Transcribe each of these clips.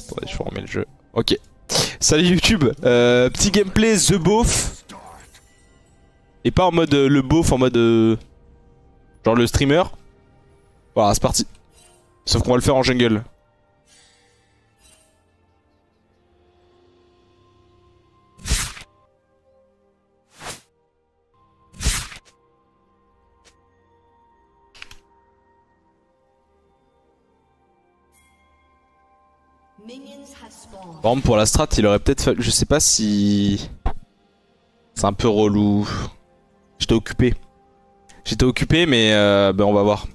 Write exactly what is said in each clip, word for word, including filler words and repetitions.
Attendez, je vais remettre le jeu. Ok. Salut YouTube. Euh, petit gameplay The Beauf. Et pas en mode euh, le beauf, en mode euh, genre le streamer. Voilà, c'est parti. Sauf qu'on va le faire en jungle. Par exemple pour la strat il aurait peut-être fallu... Je sais pas si... C'est un peu relou. J'étais occupé. J'étais occupé mais euh, ben on va voir.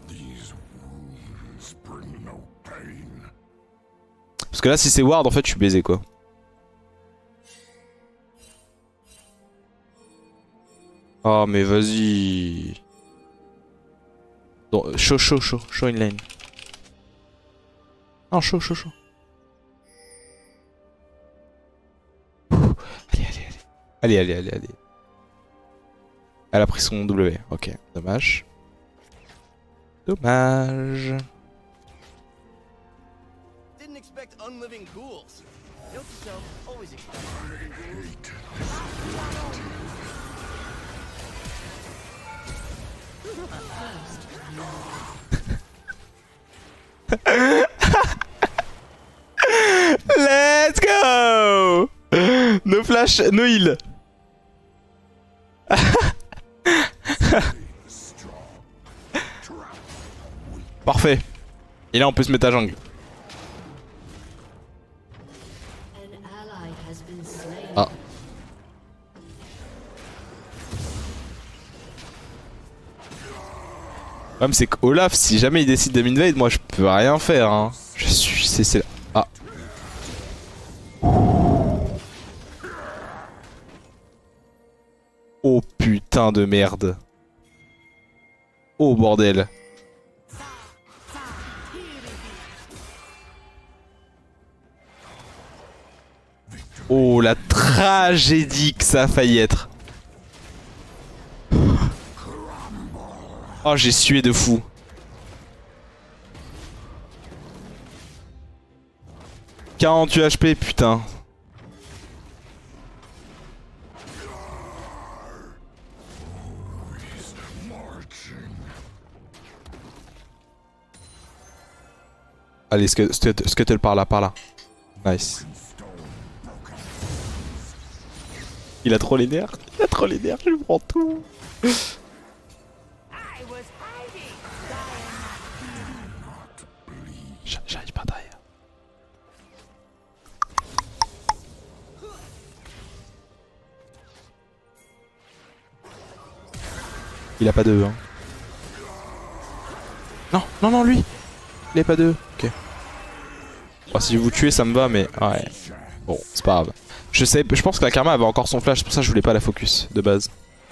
Parce que là si c'est ward en fait je suis baisé quoi. Oh mais vas-y. Chaud chaud chaud chaud in lane. Non chaud chaud chaud. Allez allez allez. Allez allez allez allez. Elle a pris son W. Ok, dommage. Dommage. Let's go. No flash, no heal. Parfait. Et là on peut se mettre à jungle. Ah. Le problème c'est qu'Olaf, si jamais il décide de m'invade, moi je peux rien faire hein. Je suis... c'est là. Ah. Oh putain de merde. Oh bordel. Oh la tragédie que ça a failli être. Oh j'ai sué de fou. quarante-huit H P putain. Allez scuttle par là, par là. Nice. Il a trop les nerfs, il a trop les nerfs, je prends tout. J'arrive pas derrière. Il a pas de hein. Non, non, non, lui. Il a pas de. Ok. Bon, si vous tuez, ça me va, mais ouais. Bon, c'est pas grave. Je sais, je pense que la Karma avait encore son flash, c'est pour ça que je voulais pas la focus de base.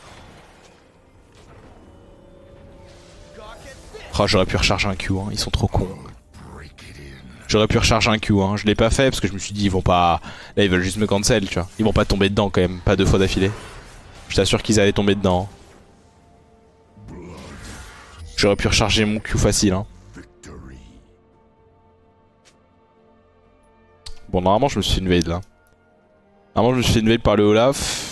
Oh, j'aurais pu recharger un Q, hein. Ils sont trop cons. J'aurais pu recharger un Q, hein. Je l'ai pas fait parce que je me suis dit ils vont pas... Là ils veulent juste me cancel, tu vois. Ils vont pas tomber dedans quand même, pas deux fois d'affilée. Je t'assure qu'ils allaient tomber dedans. J'aurais pu recharger mon Q facile, hein. Bon, normalement je me suis fait invade là. Normalement je me suis fait invade par le Olaf.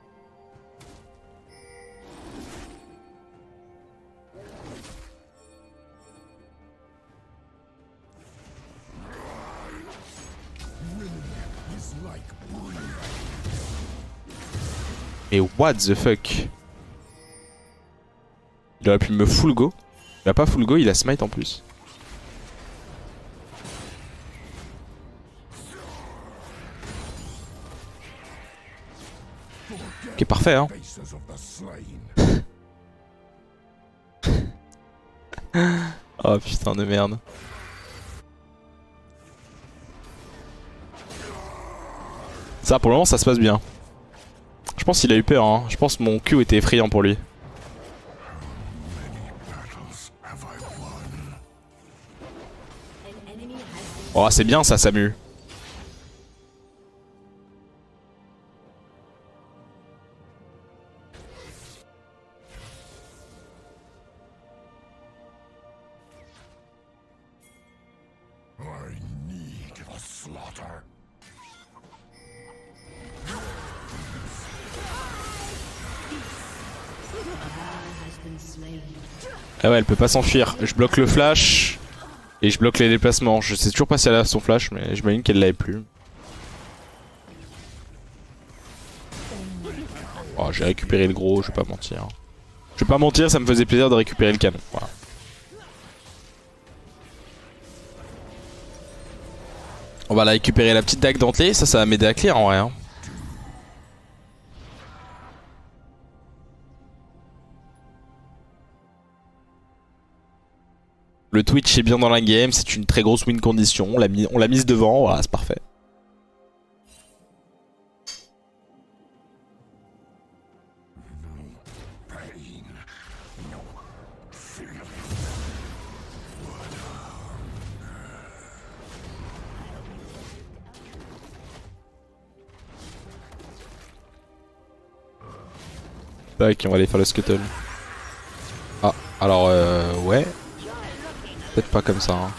Mais what the fuck? Il aurait pu me full go. Il a pas full go, il a smite en plus. Ok, parfait hein. Oh putain de merde. Ça pour le moment ça se passe bien. Je pense qu'il a eu peur hein. Je pense que mon Q était effrayant pour lui. Oh c'est bien ça Samu. Ah ouais, elle peut pas s'enfuir. Je bloque le flash et je bloque les déplacements. Je sais toujours pas si elle a son flash, mais j'imagine qu'elle l'avait plus. Oh, j'ai récupéré le gros, je vais pas mentir. Je vais pas mentir, ça me faisait plaisir de récupérer le canon. Voilà. On va la récupérer, la petite dague dentelée, ça, ça va m'aider à clear en vrai. Hein. Le Twitch est bien dans la game, c'est une très grosse win condition, on l'a mis, on l'a mise devant, voilà, c'est parfait. Tac, on va aller faire le scuttle. Ah, alors euh, ouais. Peut-être pas comme ça. Hein.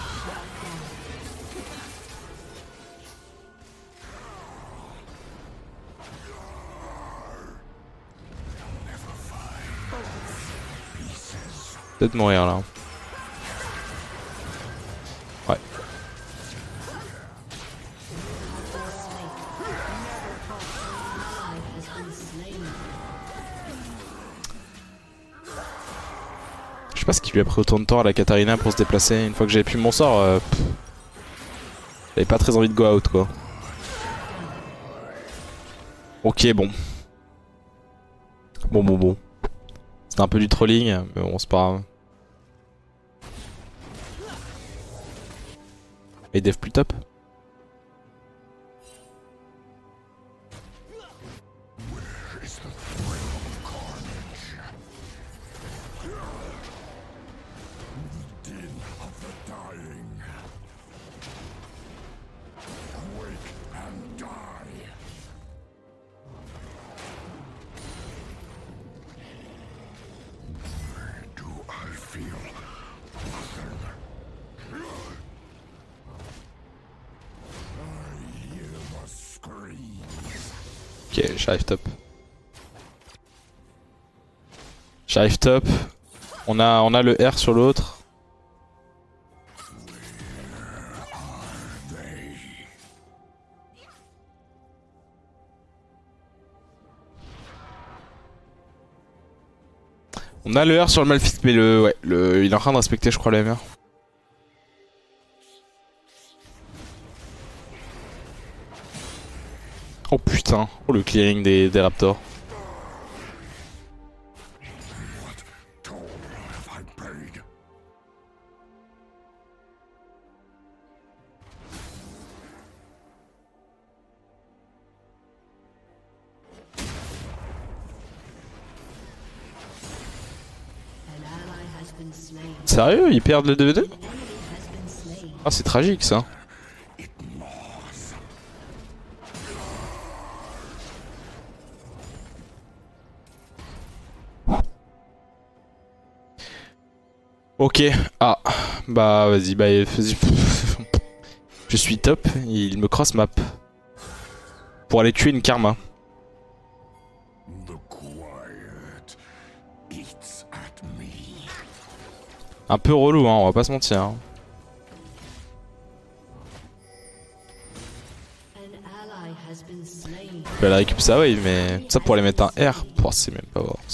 Peut-être mourir là. Ouais. Je sais pas ce qui lui a pris autant de temps à la Katarina pour se déplacer. Une fois que j'avais pu mon sort, euh, j'avais pas très envie de go out quoi. Ok, bon. Bon, bon, bon. C'était un peu du trolling, mais bon, c'est pas grave. Et dev plus top. Ok, j'arrive top. J'arrive top. On a, on a le R sur l'autre. On a le R sur le Malphite, mais le, ouais, le, il est en train de respecter, je crois, le M R. Oh putain, oh le clearing des, des Raptors. Sérieux, ils perdent le deux v deux? Ah, c'est tragique ça. Ok, ah, bah vas-y, bah vas-y. Je suis top, il me cross map. Pour aller tuer une karma. Un peu relou, hein, on va pas se mentir. Hein. Je vais aller récupérer sa wave, mais ça pour aller mettre un R, oh, c'est même pas voir.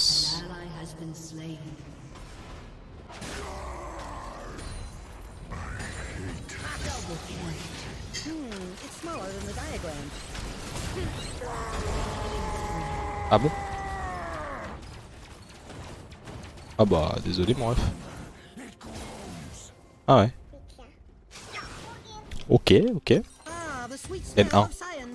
Ah bon? Ah bah désolé mon ref. Ah ouais. Ok, ok. N un.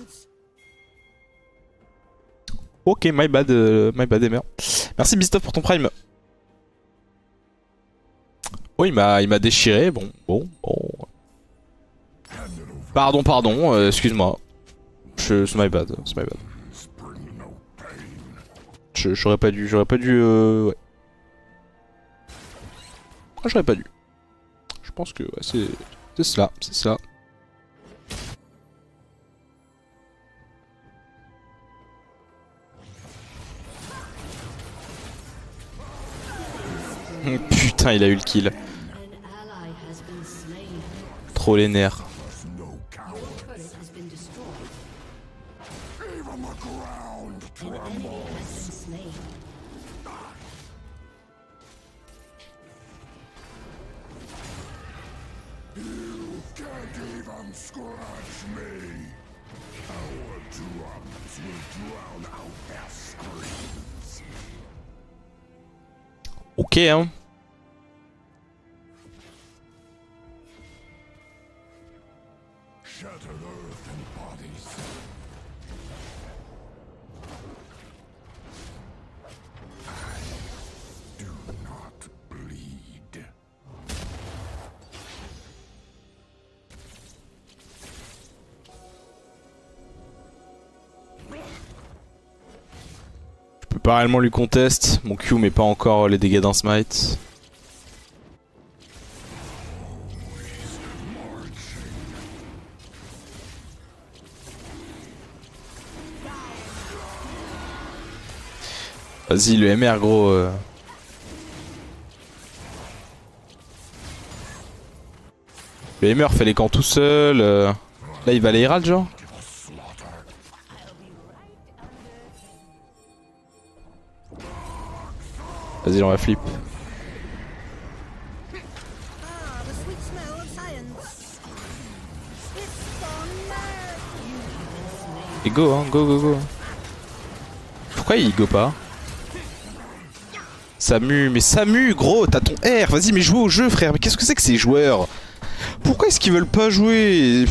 Ok, my bad, euh, my bad, Emer. Merci Bistov pour ton prime. Oh, il m'a il m'a déchiré, bon, bon, bon. Pardon, pardon, euh, excuse-moi. C'est my bad, c'est my bad. J'aurais pas dû, j'aurais pas dû, euh, ouais. Ah, j'aurais pas dû. Je pense que ouais, c'est cela, c'est cela. Putain, il a eu le kill. Trop les nerfs. Ok hein. Je peux pas réellement lui conteste, mon Q met pas encore les dégâts d'un smite. Vas-y le M R gros euh... Le M R fait les camps tout seul euh... Là il va les Herald genre. Vas-y on va flip. Et go hein, go go go. Pourquoi il go pas? Samu, mais Samu gros, t'as ton R, vas-y mais joue au jeu frère, mais qu'est-ce que c'est que ces joueurs? Pourquoi est-ce qu'ils veulent pas jouer?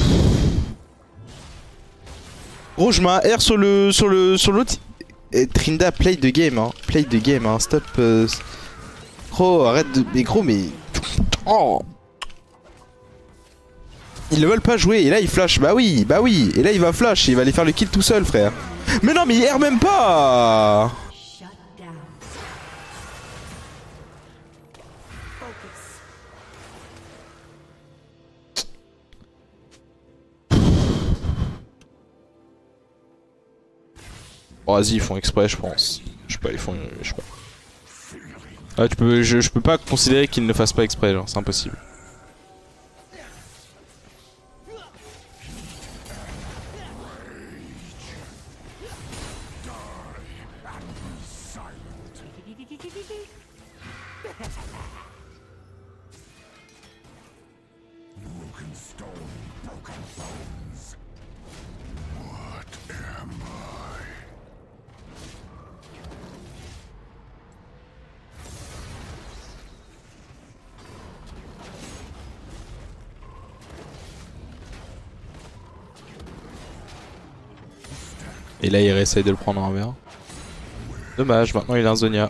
Gros je mets un R sur le sur le sur l'autre. Et Trinda, play the game hein, play the game hein, stop euh... Gros arrête de... Mais gros mais... Oh. Ils ne veulent pas jouer et là il flash, bah oui, bah oui. Et là il va flash, il va aller faire le kill tout seul frère. Mais non mais il R même pas. Oh, vas-y, ils font exprès, je pense. Je sais pas, ils font. Je sais pas. Ah, tu peux, je, je peux pas considérer qu'ils ne fassent pas exprès, genre, c'est impossible. Et là il réessaye de le prendre en verre. Dommage, maintenant il a un Zonia.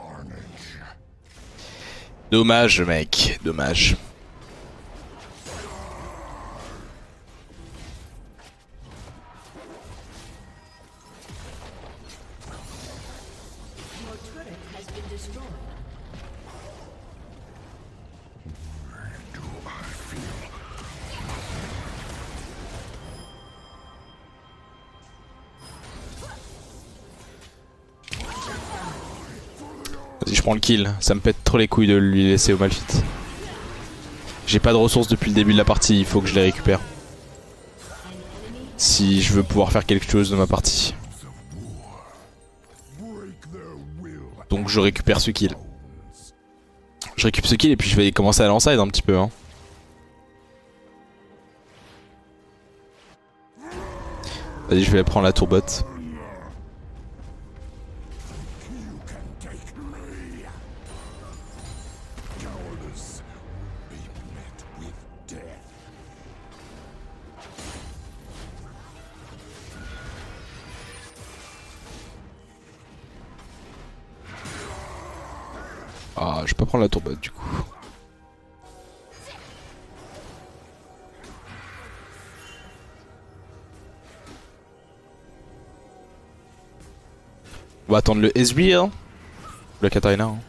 Dommage mec, dommage. Vas-y je prends le kill, ça me pète trop les couilles de lui laisser au Malphite. J'ai pas de ressources depuis le début de la partie, il faut que je les récupère. Si je veux pouvoir faire quelque chose de ma partie. Donc je récupère ce kill. Je récupère ce kill et puis je vais commencer à l'enside un petit peu hein. Vas-y je vais prendre la tourbot. Ah, je peux pas prendre la tourbot du coup. On va attendre le S B hein. Le Katarina hein.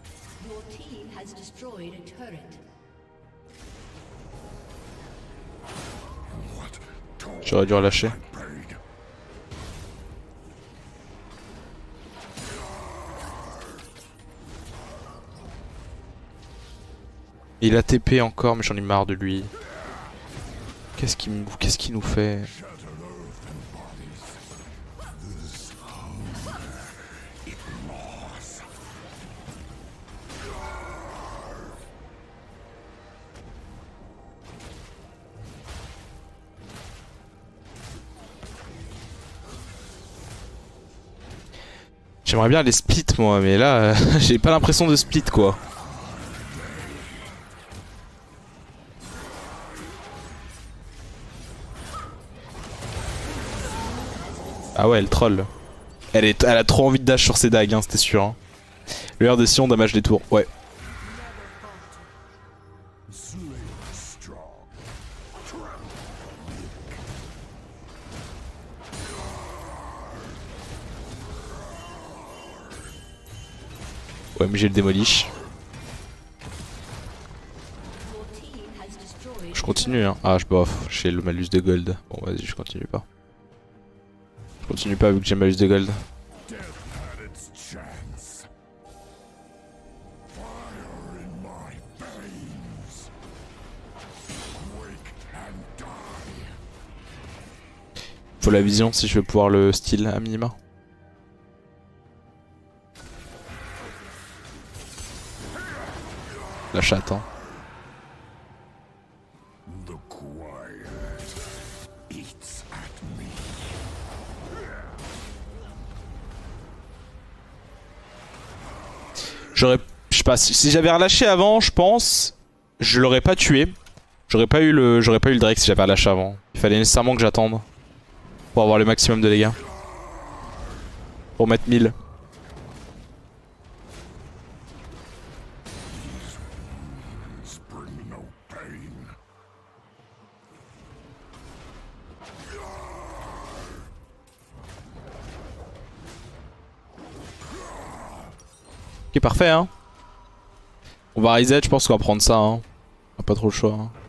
J'aurais dû relâcher. Il a T P encore, mais j'en ai marre de lui. Qu'est-ce qu'il qu'est-ce qu'il nous fait? J'aimerais bien les split moi, mais là, euh, j'ai pas l'impression de split quoi. Ah ouais, elle troll. Elle, est, elle a trop envie de dash sur ses dagues, hein, c'était sûr. Hein. Le R de Sion, damage des tours, ouais. Ouais, mais j'ai le démolish. Je continue, hein. Ah, je bof, j'ai le malus de gold. Bon, vas-y, je continue pas. Je continue pas vu que j'ai le malus de gold. Faut la vision si je veux pouvoir le style à minima. La chatte, hein. J'aurais, je sais pas, si, si j'avais relâché avant, je pense, je l'aurais pas tué. J'aurais pas eu le, j'aurais pas eu le Drake si j'avais relâché avant. Il fallait nécessairement que j'attende pour avoir le maximum de dégâts. Pour mettre mille. Ok, parfait, hein. On va reset, je pense qu'on va prendre ça, hein. On a pas trop le choix, hein.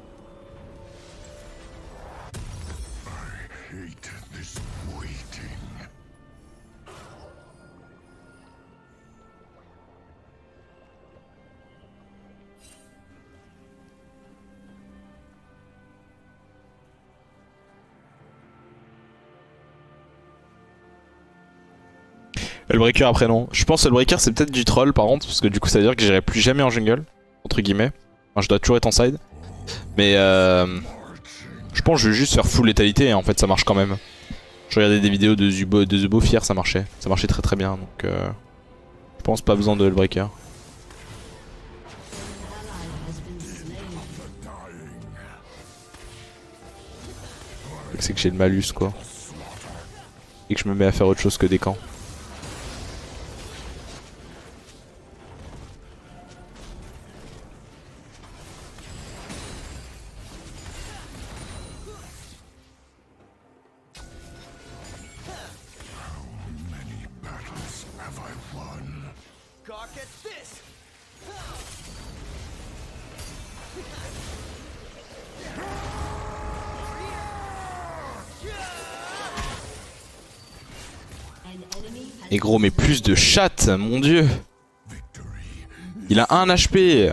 Le breaker après non. Je pense que le breaker c'est peut-être du troll par contre, parce que du coup ça veut dire que j'irai plus jamais en jungle, entre guillemets. Enfin, je dois toujours être en side. Mais euh, je pense que je vais juste faire full létalité et en fait ça marche quand même. Je regardais des vidéos de Zubo, de Zubo hier, ça marchait. Ça marchait très très bien donc euh, je pense pas besoin de le breaker. C'est que j'ai le malus quoi. Et que je me mets à faire autre chose que des camps. Et gros, mais plus de chatte, mon dieu. Il a un H P.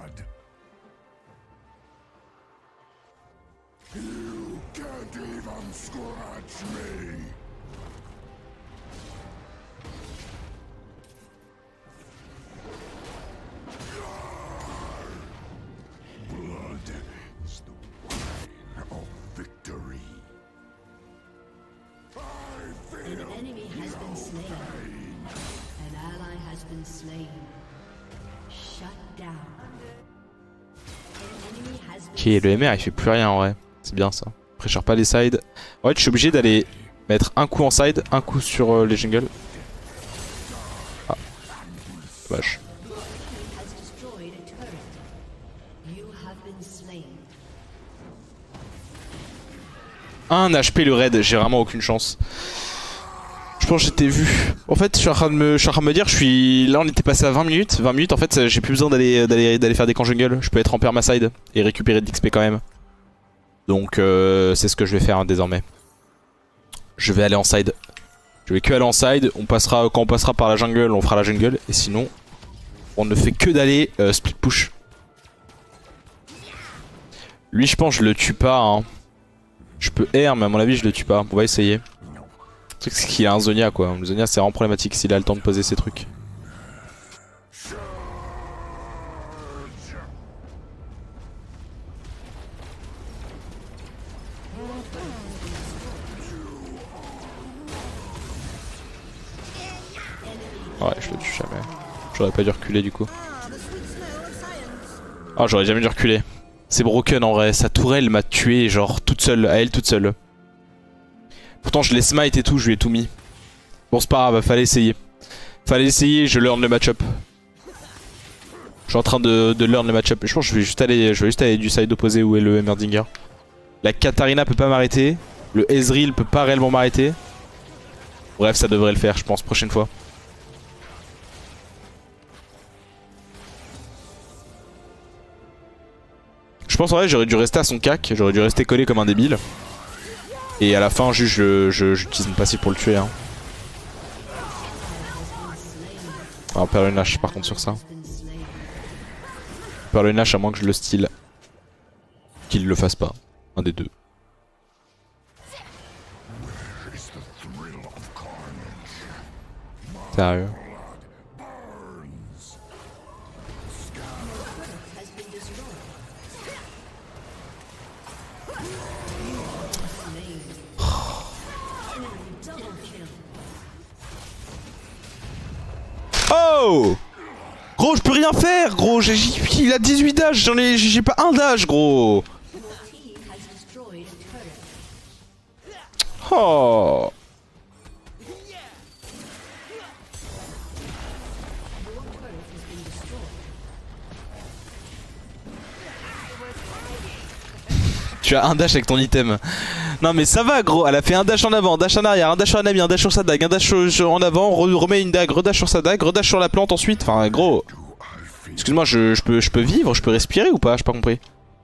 Ok, le M R il fait plus rien en vrai. C'est bien ça. Pressure pas les sides. En fait, je suis obligé d'aller mettre un coup en side, un coup sur euh, les jungles. Ah, dommage. Un H P le raid, j'ai vraiment aucune chance. Je pense que j'étais vu. En fait, je suis en train de me, je suis en train de me dire, je suis là, on était passé à vingt minutes. vingt minutes, en fait, j'ai plus besoin d'aller d'aller d'aller faire des camps jungle. Je peux être en perma-side et récupérer de l'X P quand même. Donc, euh, c'est ce que je vais faire hein, désormais. Je vais aller en side. Je vais que aller en side. On passera, quand on passera par la jungle, on fera la jungle. Et sinon, on ne fait que d'aller euh, split push. Lui je pense je le tue pas hein. Je peux R mais à mon avis je le tue pas. On va essayer. Le truc c'est qu'il a un Zonia quoi. Le Zonia c'est vraiment problématique s'il a le temps de poser ses trucs. Ouais je le tue jamais. J'aurais pas dû reculer du coup. Oh j'aurais jamais dû reculer. C'est broken en vrai, sa tourelle m'a tué genre toute seule, à elle toute seule. Pourtant je l'ai smite et tout, je lui ai tout mis. Bon c'est pas grave, fallait essayer. Fallait essayer, je learn le match-up. Je suis en train de, de learn le match-up. Je pense que je vais juste aller, je vais juste aller du side opposé où est le Heimerdinger. La Katarina peut pas m'arrêter. Le Ezreal peut pas réellement m'arrêter. Bref ça devrait le faire je pense prochaine fois. Je pense en vrai j'aurais dû rester à son cac, j'aurais dû rester collé comme un débile. Et à la fin juste j'utilise mon passif pour le tuer hein. Ah, on perd une hache par contre sur ça. On perd une hache à moins que je le style. Qu'il le fasse pas, un des deux. Sérieux. Oh gros je peux rien faire gros, il a dix-huit d'âge, j'en ai j'ai pas un d'âge gros. Oh tu as un dash avec ton item. Non mais ça va gros, elle a fait un dash en avant, un dash en arrière, un dash sur un ami, un dash sur sa dague, un dash en avant, remet une dague, redash sur sa dague, redash sur la plante ensuite. Enfin gros. Excuse-moi, je, je, peux, je peux vivre, je peux respirer ou pas? J'ai pas compris.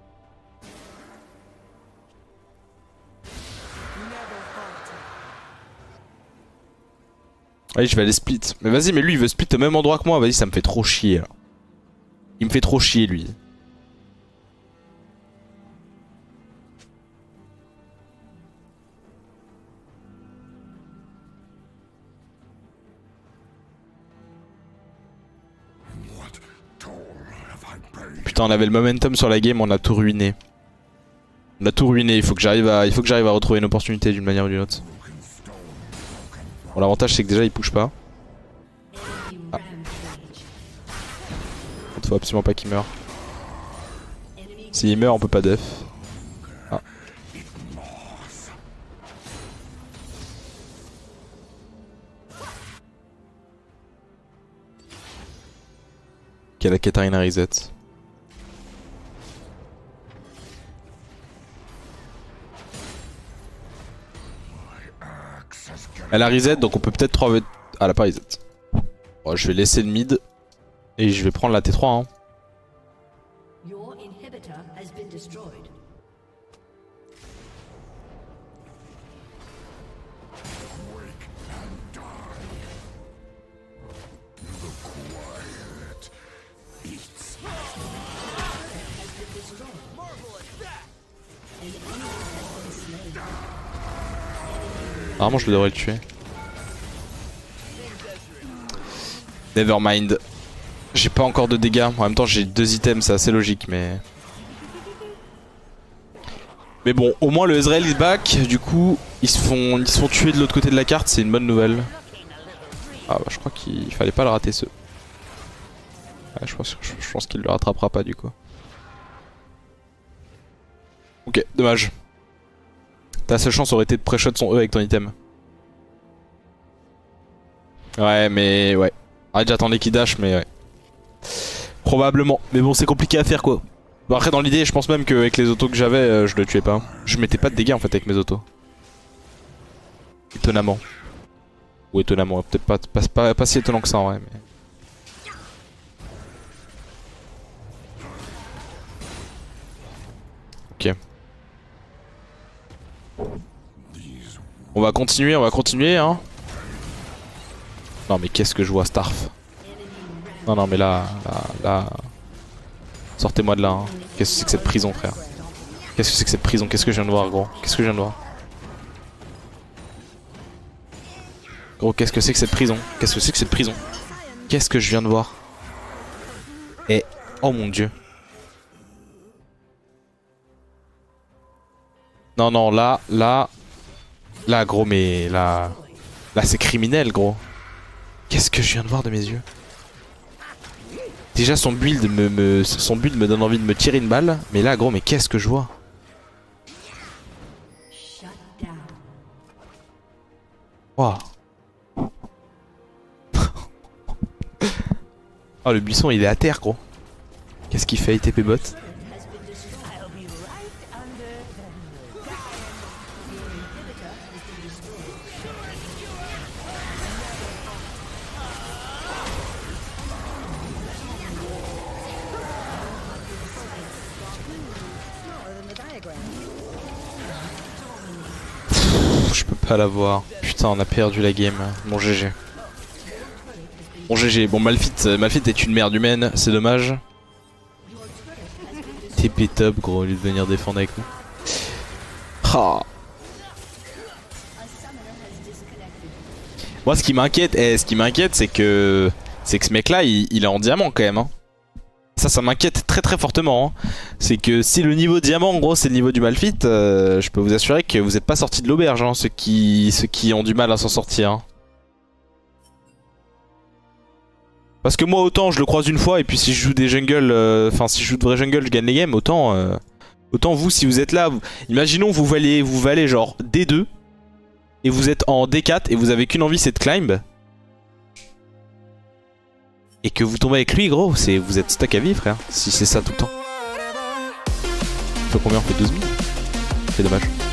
Allez je vais aller split. Mais vas-y mais lui il veut split au même endroit que moi, vas-y ça me fait trop chier là. Il me fait trop chier lui. Putain on avait le momentum sur la game, on a tout ruiné. On a tout ruiné, il faut que j'arrive à, il faut que j'arrive à retrouver une opportunité d'une manière ou d'une autre. Bon l'avantage c'est que déjà il push pas. Ah. Il faut absolument pas qu'il meure. S'il meurt on peut pas def. Ah. Ok la Katarina reset. Elle a reset donc on peut peut-être trois v... Ah elle a pas reset. Bon, je vais laisser le mid. Et je vais prendre la T trois hein. Normalement je devrais le tuer. Nevermind. J'ai pas encore de dégâts. En même temps j'ai deux items, c'est assez logique mais... Mais bon, au moins le Ezreal is back. Du coup, ils se font, ils se font tuer de l'autre côté de la carte, c'est une bonne nouvelle. Ah bah je crois qu'il fallait pas le rater ce. Ouais, je pense, je, je pense qu'il le rattrapera pas du coup. Ok, dommage. Ta seule chance aurait été de pré-shot son E avec ton item. Ouais mais ouais. Arrête j'attendais qu'il dash mais ouais. Probablement. Mais bon c'est compliqué à faire quoi. Bon après dans l'idée je pense même qu'avec les autos que j'avais euh, je le tuais pas. Je mettais pas de dégâts en fait avec mes autos. Étonnamment. Ou étonnamment, peut-être pas, pas, pas, pas si étonnant que ça en vrai mais... Ok. On va continuer, on va continuer hein. Non mais qu'est-ce que je vois Starf. Non non mais là, là, là... Sortez-moi de là hein. Qu'est-ce que c'est que cette prison frère. Qu'est-ce que c'est que cette prison? Qu'est-ce que je viens de voir, gros? Qu'est-ce que je viens de voir? Gros, qu'est-ce que c'est que cette prison? Qu'est-ce que c'est que cette prison? Qu'est-ce que je viens de voir? Et... oh mon dieu. Non, non, là, là... Là, gros, mais là... Là, c'est criminel, gros. Qu'est-ce que je viens de voir de mes yeux? Déjà, son build me, me... son build me donne envie de me tirer une balle. Mais là, gros, mais qu'est-ce que je vois? Waouh. Oh, le buisson, il est à terre, gros. Qu'est-ce qu'il fait, I T P bot? Je peux pas l'avoir. Putain, on a perdu la game. Bon G G. Bon G G. Bon, Malphite, Malphite est une merde humaine, c'est dommage. T P top, gros, au lieu de venir défendre avec nous. Ah. Moi, ce qui m'inquiète, eh, ce qui m'inquiète, c'est que c'est que ce mec-là, il, il est en diamant quand même. Hein. Ça, ça m'inquiète très très fortement. Hein. C'est que si le niveau diamant, en gros, c'est le niveau du Malphite, euh, je peux vous assurer que vous n'êtes pas sortis de l'auberge, hein, ceux qui, ceux qui ont du mal à s'en sortir. Hein. Parce que moi, autant je le croise une fois, et puis si je joue des jungles, enfin euh, si je joue de vrais jungles, je gagne les games, autant, euh, autant vous, si vous êtes là, vous, imaginons vous valez, vous valez genre D deux, et vous êtes en D quatre, et vous avez qu'une envie, c'est de climb. Et que vous tombez avec lui, gros, c'est vous êtes stuck à vie, frère. Si c'est ça tout le temps. Ça fait combien? On fait douze mille. C'est dommage.